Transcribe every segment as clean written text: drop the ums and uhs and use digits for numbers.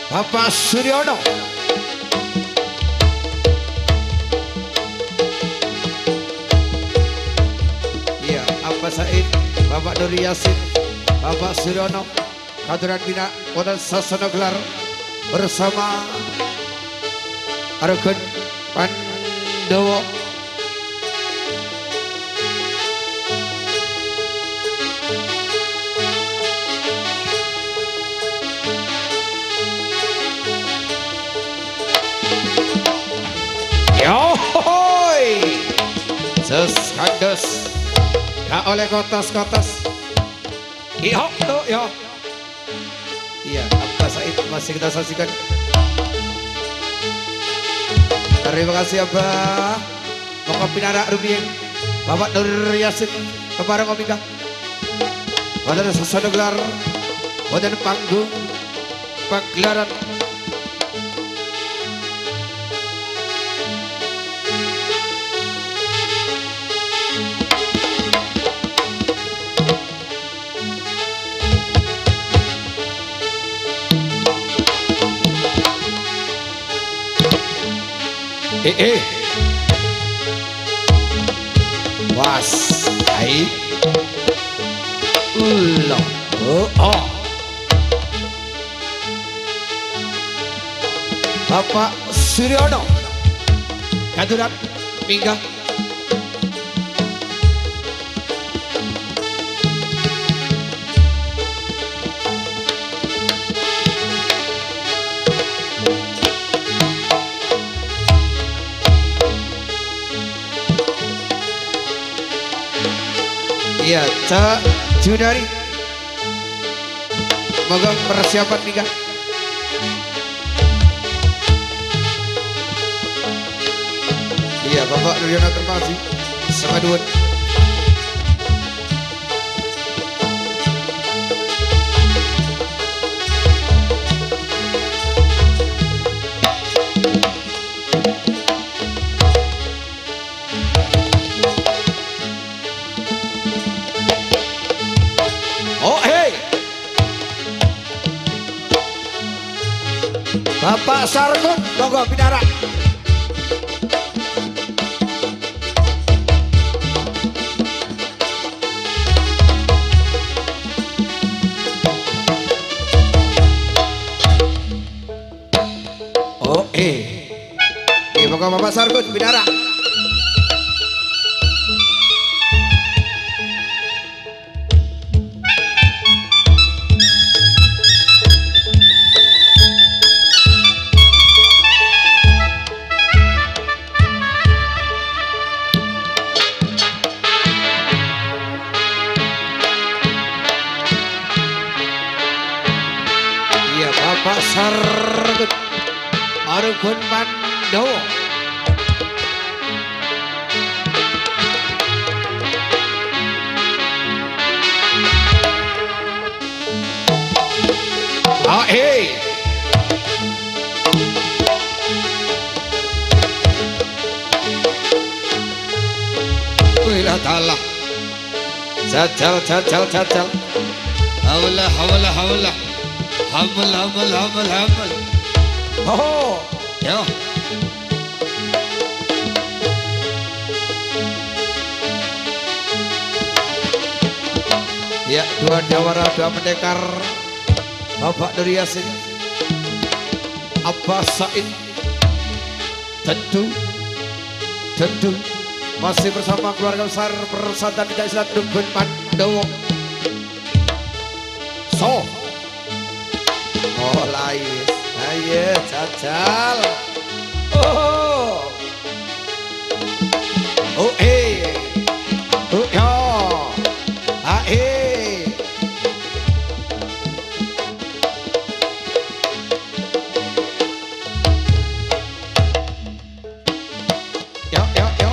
Bapak Suryono. Iya, Bapak Said, Bapak Nur Yasin, Bapak Suryono, Kaduran Bina, Wonten Sasana Gelar bersama Argun Pandowo. Yohoi, seskandos, gak oleh kotas-kotas. Iyo, tuh, yo. Iya, Bapak Said masih kita saksikan. Terima kasih Abah. Bapak Pinara Rubieng, Bapak Nur Yasin, Bapak Komika. Wonten sasana gelar, wonten panggung pagelaran. Was, hai, ulah, oh, Bapak Suryono, Kaduran, Mingga. Iya, Cak Junari. Moga persiapan nikah. Iya, Bapak Nuryono terima kasih. Sama duit. Bapak Sargun, monggo Pinara. Oh, monggo Bapak Sargun, Pinara. Bapak Sargun, Argun Pandowo. Wih lah talah. Jajal. Hawlah. Hamal. Oh, ya. Ya, dua jawara, dua pendekar. Bapak Nur Yasin, Abbas Said, tentu masih bersama keluarga besar Persatuan Nikah Islam Dukun Pandowo. So. Oh lais, ayo jajal. Oh ya, yo.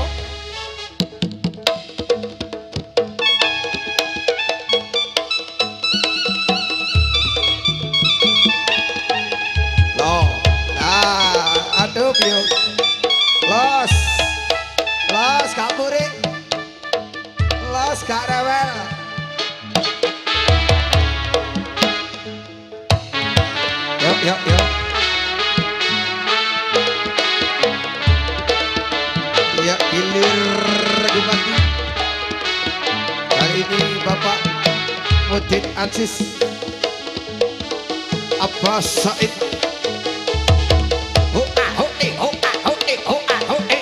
Aduh, piu. Los, Kak Puri. Los, Kak Rewel. Yo. Udin Aziz, Abbas Said. Ho ah ho eh ho ah ho eh ho ah ho eh.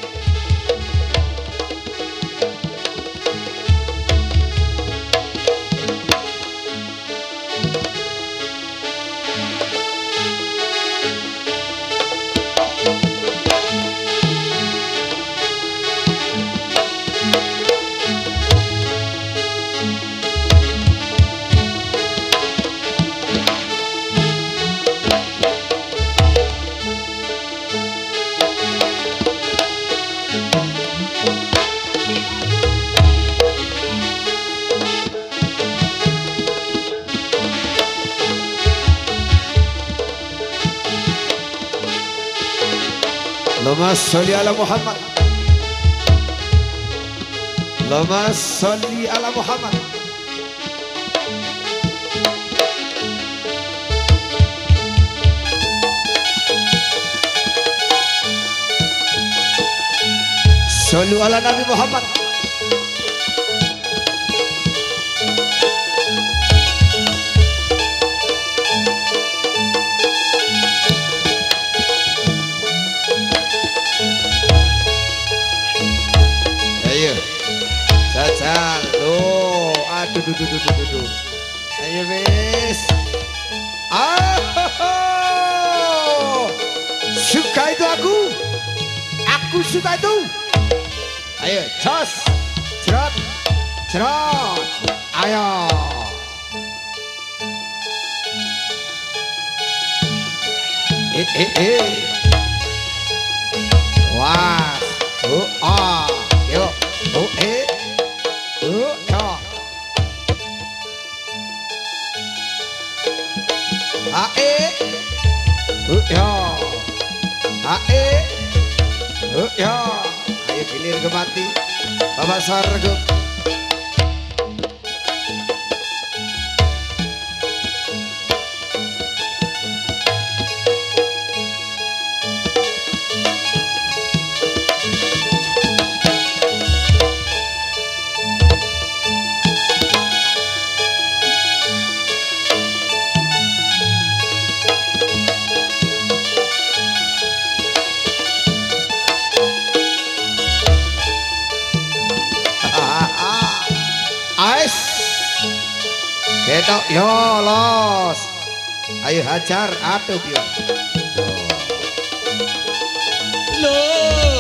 Allahumma sholli ala Muhammad. Allahumma sholli ala Muhammad. Sholli ala Nabi Muhammad. Jajal, tuh, aduh, duh. Ayo wis. Suka itu aku suka itu. Ayo, jos, cerot, ayo. Wah, yuk, ya. Ya, ayo gilir ke mati, Bapak Sargo. Ketok yo los. Ayo hajar atuh yo. Loh.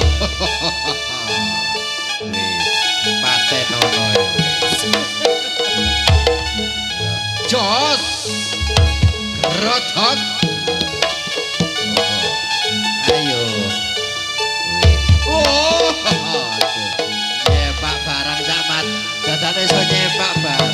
Wis patenono wis. Jos. Rotot. Ayo. Wis. Oh. Nyepak barang zaman. Dadane iso nyepak barang.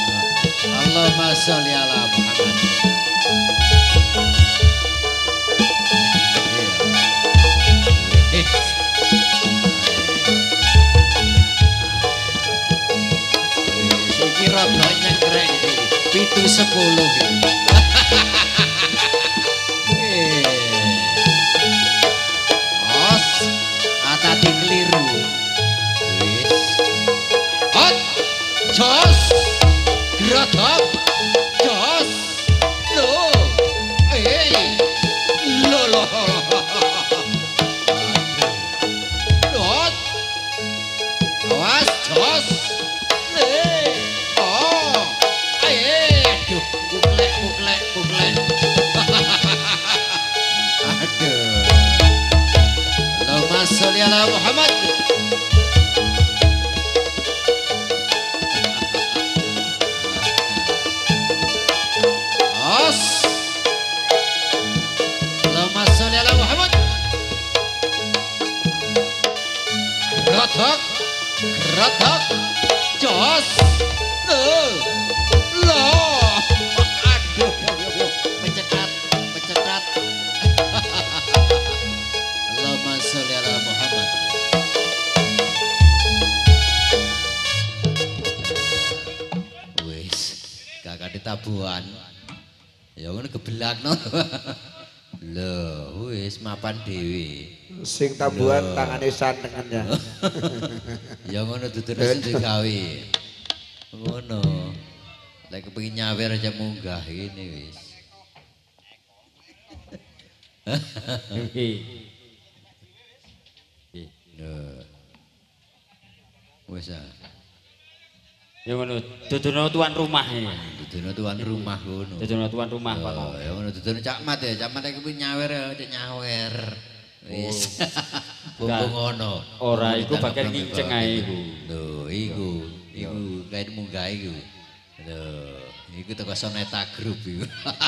Allahumma sholli ala Muhammad. ala Muhammad. Os. Allahumma sholli ala Muhammad. Rotok, rotok, jos. Loh, aduh, pencetat, pencetat. Allahumma sholli ala Muhammad. Wis, kakak ditabuhan. Ya ngono gebelakno. Lho, wis mapan dhewe. Sing tabuhan tangane santengannya. Ya ngono dudune sing digawe. Ngono. Lek kepengin nyawer aja munggah ini wis. Wis ah. Ya ngono, dudono tuan rumah ya. Dudono tuan rumah ngono. Dudono tuan rumah Pak. Ya ngono dudono cakmat ya, cakmat lek kepengin nyawer aja nyawer. Wis. Bumbung ngono. Ora iku bakal nginceng ae iku. Lho, iku kae munggah iku. Lho, iku teko Soneta Group iku.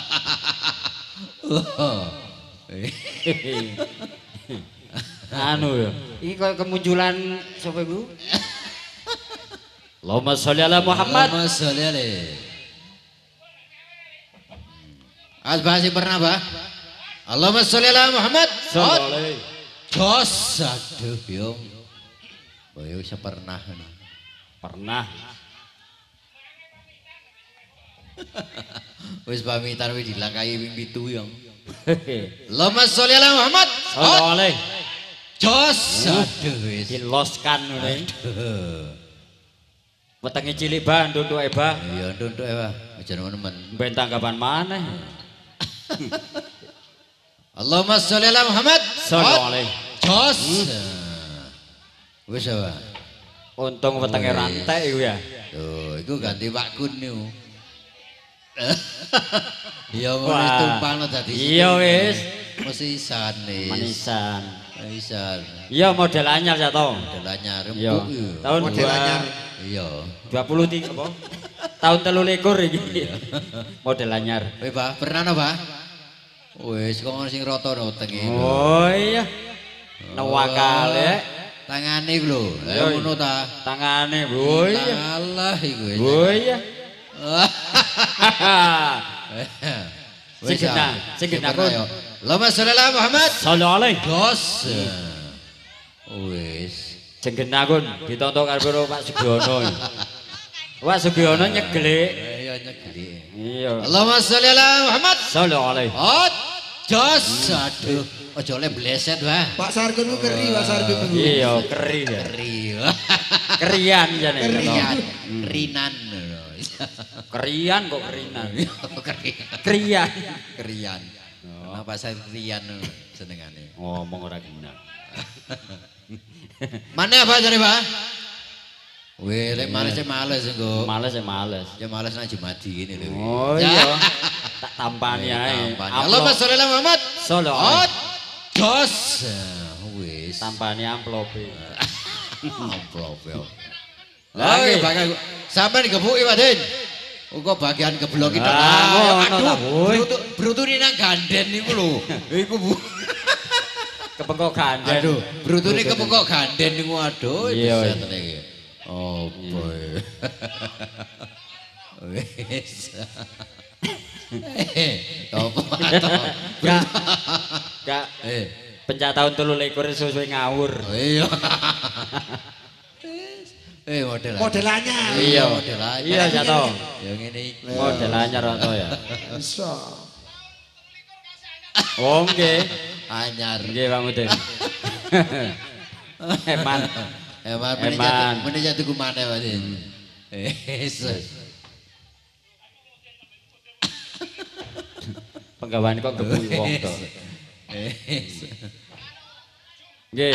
Anu ya, iki koyo kemunculan sapa iku? Allahumma sholli ala Muhammad. Allahumma sholli alaihi. Asbasi pernah, Bah? Allahumma sholli ala Muhammad. Sholli. Dos, aduh yo. Boyo bisa pernah. Pernah. Wis pamitan wis dilangkai ping 7 yo. Allahumma sholli ala Muhammad. Sholli. Jos, aduh wis. Diloskan ngene. Wetenge cilik Bah, nduntuke Bah. Iya, nduntuke Bah. Aja nemen. Ben tanggapan maneh. Allahumma sholli ala Muhammad. Sholli. Jos. Wis Bah. Untung wetenge rantai iku ya. Tuh, iku ganti Pak Kun niku. Iya ngono tumpang dadi. Iya wis. Mesisan wis. Manisan. Manisan. Iya model anyar ya to. Model anyar. Iya. Tahun Model anyar. Iya. 23 apa? Tahun 23 iki. Model anyar. Weh, Bah, pernah no, Bah? Wis kok ngono sing rata no wetenge. Oh iya. Nawakal ya. Tangane iku lho. Lah ngono ta. Tangane, oh iya. Allah iku wis. Oh iya. Wis Sing genah kon. Allahumma sholli ala Muhammad. Sholli. Dos. Wis. Sing genah kon ditonton karo Pak Sugiono. Pak Sugiono nyegelik. Iya nyegelik. Iya. Allahumma sholli ala Muhammad. Sholli. Jos. Aduh, aja oleh bleset, Bah. Pak Sargun ku keri, Pak Sargun. Iya, keri ya. Keri. Kerian jane. Kerian. Rinan. Kerian kok kerinan. Kerian. Kerian. Kerian. Kenapa saya Rian senengane? Ngomong ora kena. Mana apa jare, Pak? Weh, lek males engko. Males ya males. Ya males nang Jumadi ngene lho. Oh iya. Tak tampani ae. Allahumma sholli ala Muhammad. Sholli. Jos. Wis. Tampani amplope. Amplop ya. Lagi bagian sampai digebuki Pak Din. Uga bagian gebloki tok. Aduh, brutune nang ganden niku lho. Iku Bu. Kepengkok ganden. Aduh, brutune kepengkok ganden niku aduh. Iya. Oh boy. Wis. Kak. Pencak tahun 23 sesuai ngawur. Iya. Model Modelannya. Iya, model anyar. Iya, jatuh. Ya ngene iki. Model anyar to ya. Iso. Oh nggih. Anyar. Nggih Bang Udin. Eman. Meneh tuku maneh Pak Din. Penggawean kok gebui wong to. Nggih.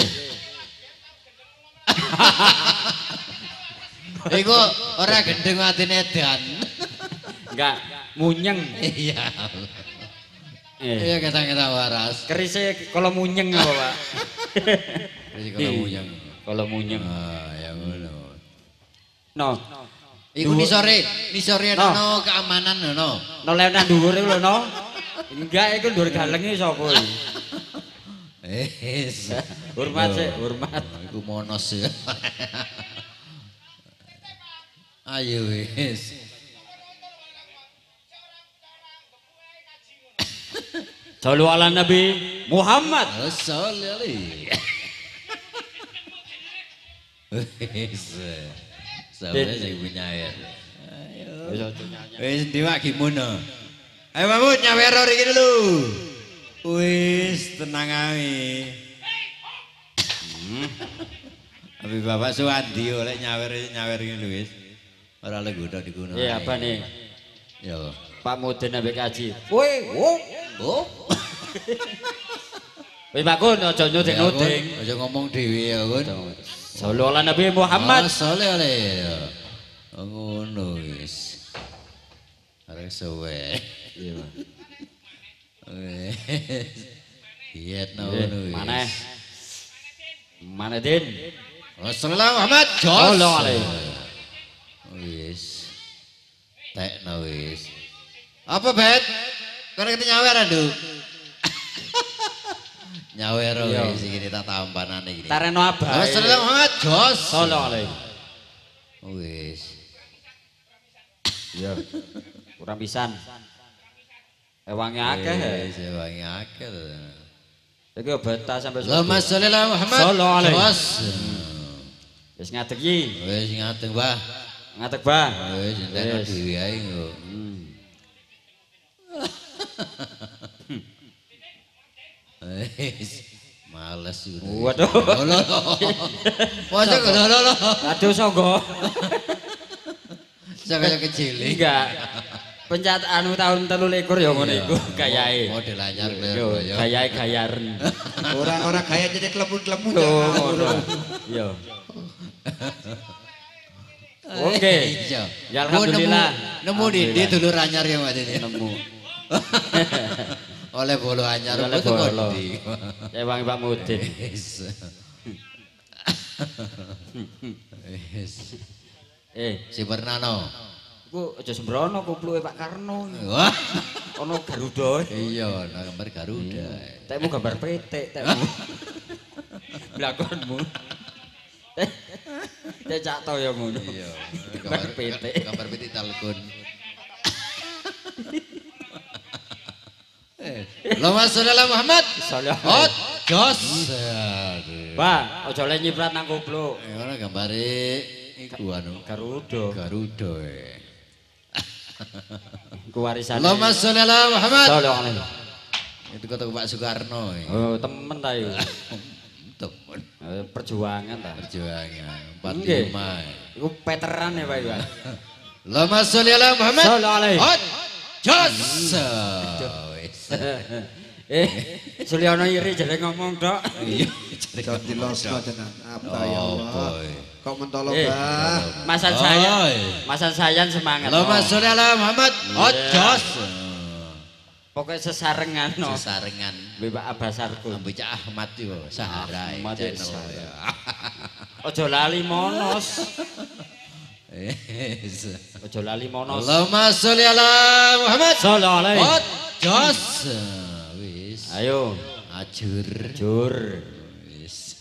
Iku ora gendeng atine edan. Enggak munyeng. Iya. Iya kita waras. Kerise kalau munyeng apa, Pak? Wis kalau munyeng. Kalau munyeng. Ah, ya ngono. No. Iku nisore ono keamanan no. No lenan dhuwur iku lho no. Enggak iku dhuwur galenge sapa iki? Hormat sih, hormat. Iku monos ya. Ayo wis. Sallu ala Nabi Muhammad. Sallallahu alaihi. Wis. Sampai sing punya ya. Ayo. Wis diwak gimono. Ayo Mahmud nyawer iki dulu. Wis tenang ae. Abi Bapak Suwandi oleh nyawer iki lho wis. Ora le godho dikuno. Iya apa nih? Yo. Pak Mudin ambek kaji. Woi, wo. Wis Pak Kun aja nuding-nuding. Aja ngomong dhewe ya, Kun. Sallu ala Nabi Muhammad. Sallallahu alaihi. Ngono wis. Arek suwe. Iya. Wis. Iyet ngono wis. Mana Din? Sallallahu Muhammad. Sallallahu alaihi. Wis. Tekno wis. Apa bet? Karena kita nyawer aduk. Nyawer wis iki tak tampanane iki. Tareno abah. Sallallahu Muhammad. Sallallahu alaihi. Wis. Iya. Kurang pisan. Ewange akeh. Wis ewange akeh to. Iki beta sampai Allahumma sholli ala Muhammad. Sallallahu alaihi. Wis ngadeg iki. Wis ngadeg, Mbah. Ngadeg, Bang. Wis entekno dhewe ae kok. Wis males iki. Waduh. Mosok lho. Aduh songgo. Saya kecil. Enggak. Pencet anu tahun 23 ya ngono iku gayae. Model anyar Yo, gayae gayaren. Ora gaya jadi klepun-klepun. Ngono. Iya. Oke. Ya alhamdulillah. Nemu di dulur anyar ya Mbak ini. Nemu. Oleh bolo anyar Oleh itu bolo. kondi. Ya Bang Pak Mudin. Wis. Si Bernano. Iku aja sembrono kupluke Pak Karno. Wah, Ono Garuda. iya, nah gambar Garuda. Tekmu gambar petik, tekmu. Blakonmu. Teh cak to ya ngono. Iya, Gambar petik. Gambar petik talkun. Allahumma sholli ala Muhammad. Sallallahu Hot, jos. Pak, aja le nyiprat nang kupluk. Ora gambare iku anu Garuda. Garuda. Ku warisan. Allahumma sholli ala Muhammad. Sallallahu alaihi. Itu kata Pak Soekarno. Oh, temen ta yo. Temen Perjuangan ta. perjuangan 45. Iku veteran ya Pak Iwan. Allahumma sholli ala Muhammad. Sallallahu alaihi. Hot, jos. Sulyono iri jadi ngomong dok. Iya, Jangan dilosno tenan. Apa ya Allah. Kok mentolo Bah. Masan sayan semangat. Allahumma sholli ala Muhammad. Hot, jos. Pokoknya sesarengan no. Sesarengan. Mbak Abasarku. Mbak Ahmad itu Sahara Ahmad channel. Sahara. Ojo lali monos. Ojo lali monos. Allahumma sholli ala Muhammad. Sallallahu alaihi. Hot, jos. Wis. Ayo. Ajur. Jur. Wis.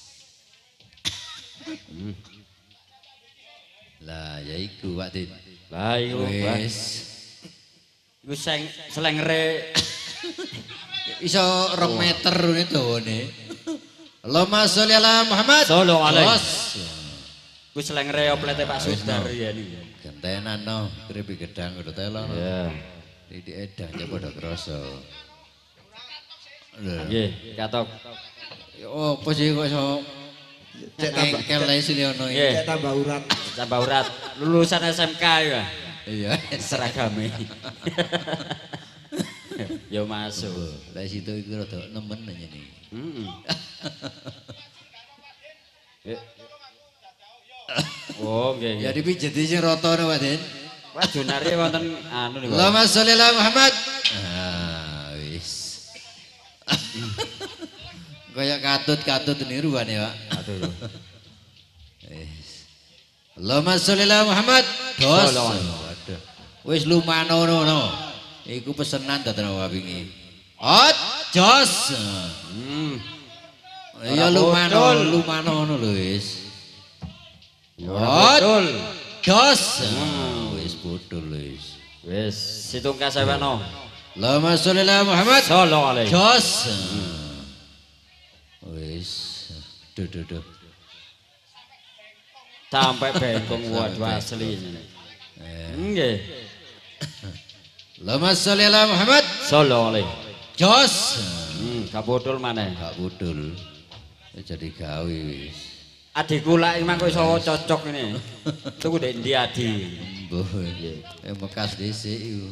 Lah ya iku Pak Din. Lah iku Wis. iku selengre Iso 2 meter ini dawane. Allahumma sholli ala Muhammad. Sallallahu alaihi. Jos. iku selengre oplete Pak Sudar ya niku. Gentenan no, keripik gedang udah telo. Ya. Di edang ya pada kroso. Nggih, katok. Oh, apa sih kok iso engkel ae Sulyono iki. Nggih. Tambah urat. Tambah urat. Lulusan SMK ya. Iya. Seragame. Yo masuk. Lah situ iku rada nemen aja nih. Heeh. Oh, nggih. Ya dipijeti sing rata no Pak Den. Wah, Junari wonten anu niku. Allahumma sholli ala Muhammad. Ah, wis. Kayak katut-katut niruan ya, Pak. Aduh. Allahumma sholli ala Muhammad. Dos. Sallallahu. Waduh. Wis lumanono no. Iku pesenan dadan wingi. Ot jos. Ya lumanono lho wis. Ot jos. Wis bodol wis. Wis situng kasewano. Allahumma sholli ala Muhammad. Sallallahu alaihi. Jos. Wis. Duh. Sampai bengkong waduh asli ini. Nggih. Allahumma sholli ala Muhammad. Sallallahu alaihi. Jos. Gak bodol maneh. Gak budul. Jadi gawe wis. Adikku lak emang kok iso cocok ini. Tuku ndek ndi Adi? Mbuh. Mekas dhisik iku.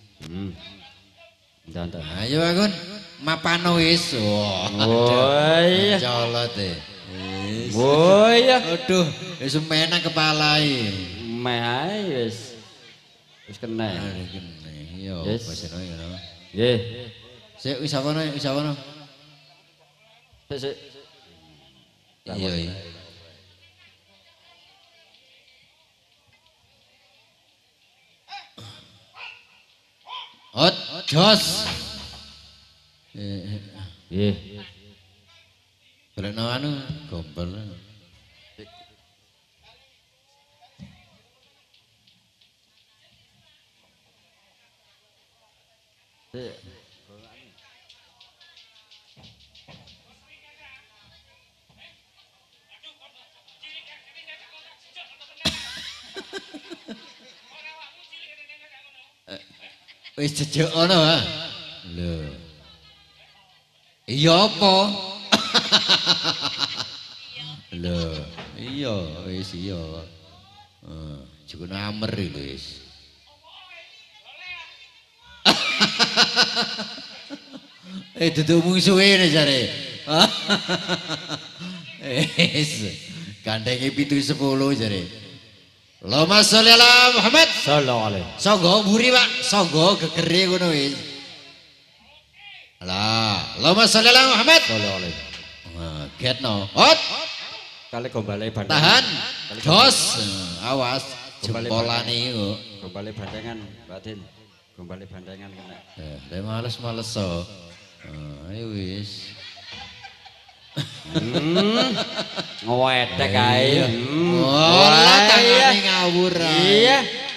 Ndanten. Ayo Agun, mapano wis. Oh iya. Colot e. Oh iya. Aduh, wis menang kepalai. Meh ae wis. Wis kena. Yo, Yes. paseno ngono. Nggih. Sik wis awono. Sik. Iya. Ot, jos. Nggih. Golekno anu gombel. Wis jejak ngono ha. Lho. Iya apa? Lho, iya wis iya. Jukune amer lho wis. Duduk musuhe ne jare. Wis gandenge 7-10 jare. Allahumma sholli ala Muhammad. Sallallahu alaihi. Songgo mburi, Pak. Songgo gegere ngono wis. Lah, Allahumma sholli ala Muhammad. Sallallahu alaihi. Getno. Hot. Kali gombale bandengan. Tahan. Jos. Awas. Gombale Jempolane iku. Gombale bandengan, Batin. Gombale bandengan kena. Males so. Ayo wis. Ngewedek ae. Ora tangane ngawur. Iya.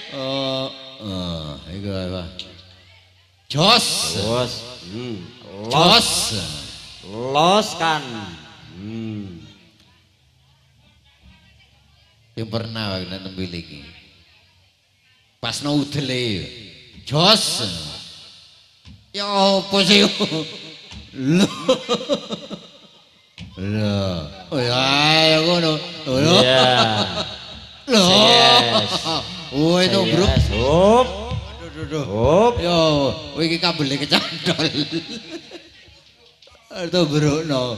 Iku apa? Jos. Los. Jos. Los kan. Yang pernah nek nembe iki. Pas no udele. Jos. Ya opo sih? Lho. Oh ya ngono. Lho. Iya. Lho. Yes. Oh itu bro. Hup. Hup. Yo, iki kabele kecantol. Itu bro no.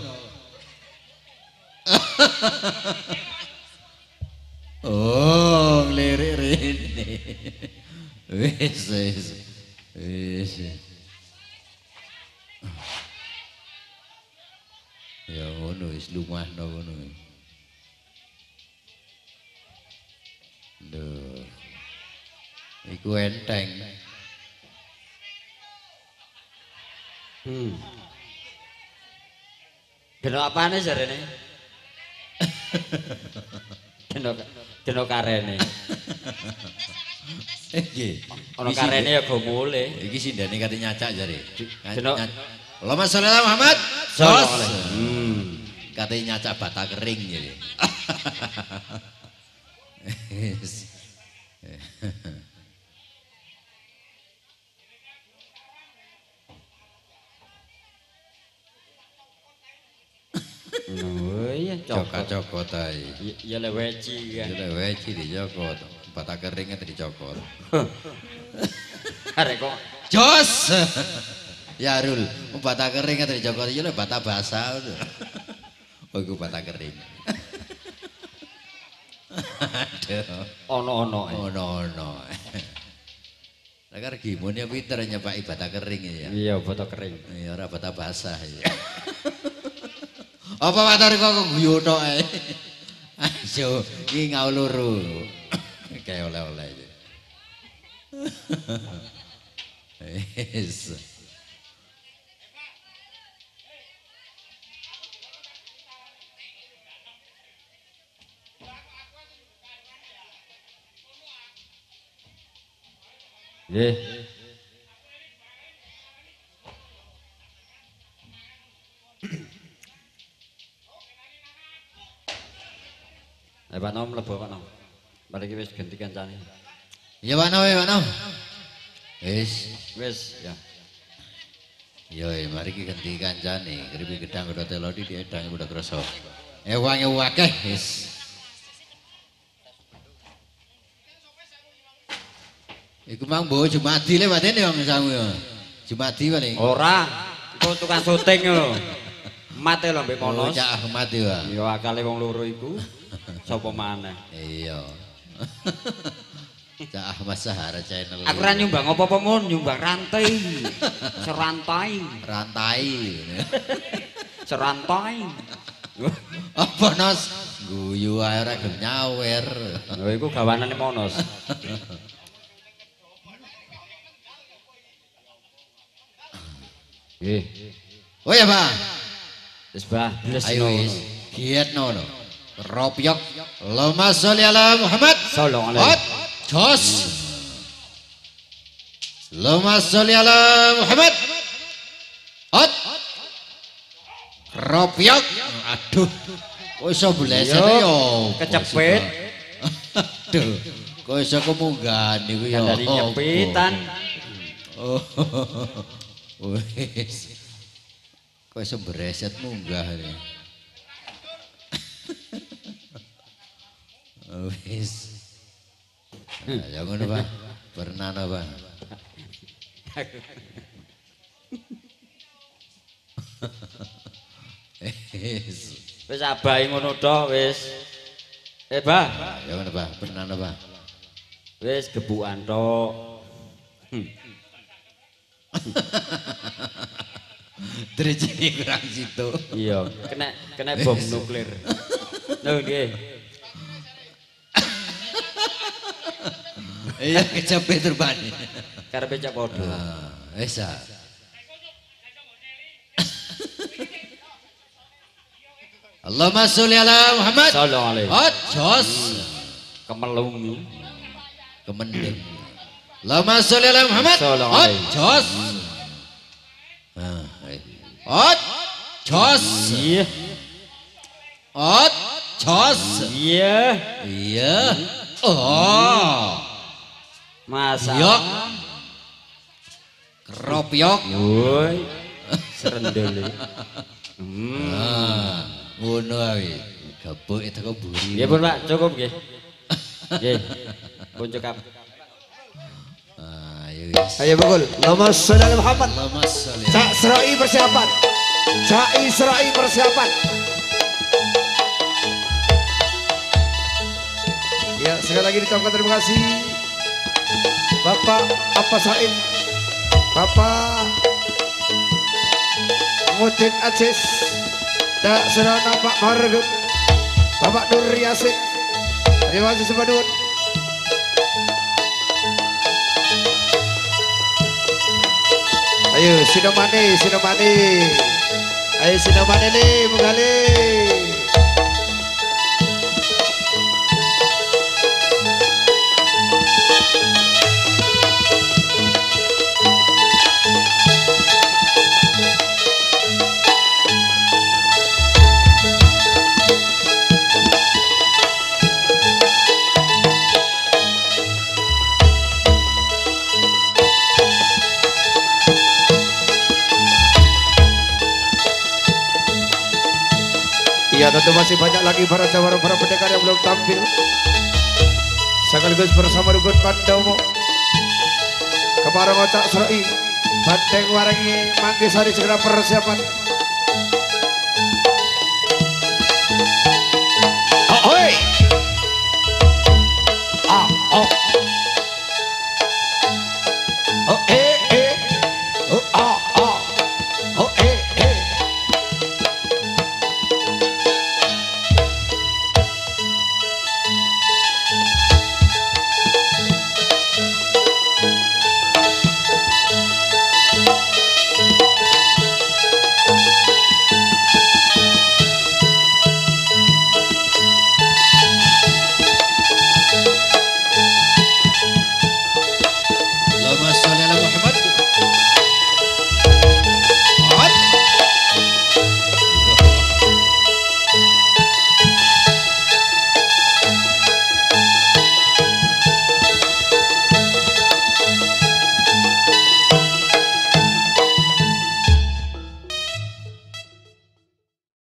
Oh, lirik rene. Wis. Ya ngono wis lumahno ngono. Lho. Iku enteng. Geno apane jarene? Geno karene. Iki. Ono karene ya go mule. Iki sindane kate nyacak jare. Geno Allahumma sholli ala Muhammad. Sallallahu Sos. alaihi. Kate nyacak bata kering jadi. Oh iya, Cokot ae. Ya le weci kan. Jadi weci dicokot. Bata keringnya dicokot. Arek kok Jos. Ya Rul, bata keringnya dicokot ya bata basah. Oh iku bata kering. Aduh. ono-ono. Ono. Lah karo gimone pinter nyepaki bata kering ya. Iya, bata kering. Ya ora bata basah ya. Apa matur kok guyu tok ae. Ayo iki ngauluru. Kayak oleh-oleh iki. Wis. Nggih. Pak Nom mlebu Pak Nom. Mari wis ganti kancane. Ya Pak Nom, ya Pak Nom. Wis Ya. Yo, mari kita ganti kancane. Kripi gedang udah telodi di edang udah kerasa. Ewange wakeh wis. Iku mang mbok Jumadi le paten yo samu yo. Jumadi paling. Ora, iku tukang syuting lho. Mate lho mbek Monos. Cak Ahmad yo. Ya akale wong loro iku sapa maneh. Iya. Cak Ahmad Sahara channel. Aku ora nyumbang apa-apa mun, nyumbang rantai. Serantai. Rantai. Serantai. Apa Nos? Guyu ae ora gelem nyawer. Lha iku gawanane Monos. Nggih. Oh ya, Pak. Wis Bah, Ayo wis. Giatno no. Ropiok. Allahumma sholli ala Muhammad. Sallallahu alaihi. Jos. Allahumma sholli ala Muhammad. Hot. Ropiok. Aduh. Kok iso bleset yo. Kecepet. Aduh. Kok iso kemunggah niku ya. Dari nyepitan. Oh. Wis. Kok iso bereset munggah ini. Wis. Ya ngono, Pak. Bernana, Pak. Wis abahi ngono tok wis. Bah. Ya ngono, Pak. Bernana, Pak. Wis gebukan tok. Derajane kurang situ. Iya, kena bom nuklir. Lho nggih. Iya kecepet terbani. Karepe cak padha. Wis ah. Allahumma sholli ala Muhammad. Sallallahu alaihi. Jos. Kemelungi. Kemendeng. Allahumma sholli ala Muhammad. Sallallahu alaihi. Jos. Ot jos. Iya. Ot jos. Iya. Iya. Oh. Masa. Yok. Keropyok. Woi. Serendele. Ngono ae. Gabuk itu kok buri. Nggih pun Pak, cukup nggih. Nggih. Pun cukup. Ayo wis. Ayo pukul. Allahumma sholli ala Muhammad. Allahumma sholli. Cak Serai persiapan. Cak Serai persiapan. Ya, sekali lagi diucapkan terima kasih Bapak Apa Said, Bapak Mudin Aziz, Dak Serana Pak Margun, Bapak Nur Yasin. Terima kasih sepadun. Ayo Sinomani, Sinomani. Ayo Sinomani nih, Mugali. Ya tentu masih banyak lagi para jawara para pendekar yang belum tampil. Sekaligus bersama Rukun Pandomo, Kemarang Ocak Serai, Banteng Warangi, Manggisari segera persiapan.